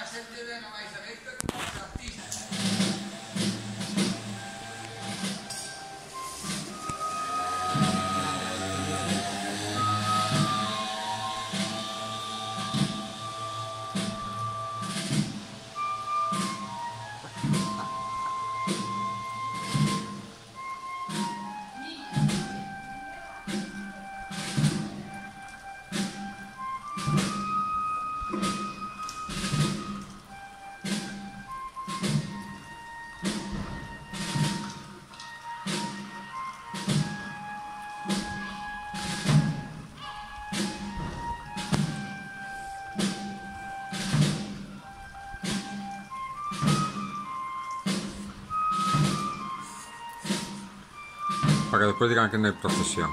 Para que después digan que no hay procesión.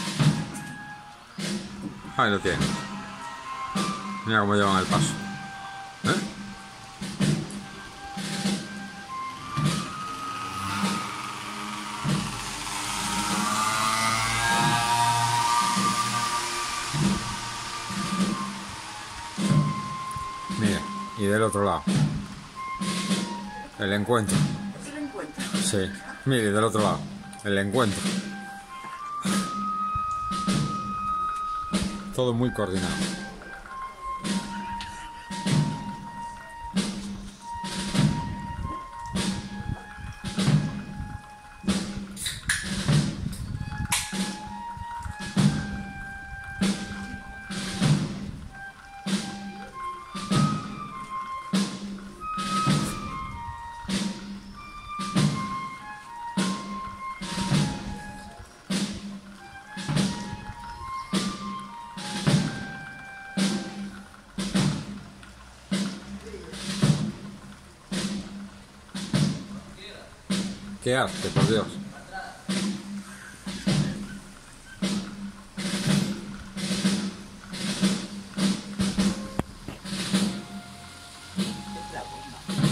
Ahí lo tienen. Mira cómo llevan el paso. ¿Eh? Mira, y del otro lado. El encuentro. ¿Es el encuentro? Sí. Mire, del otro lado. El encuentro. Todo muy coordinado. ¡Qué arte, por Dios! Es la bomba.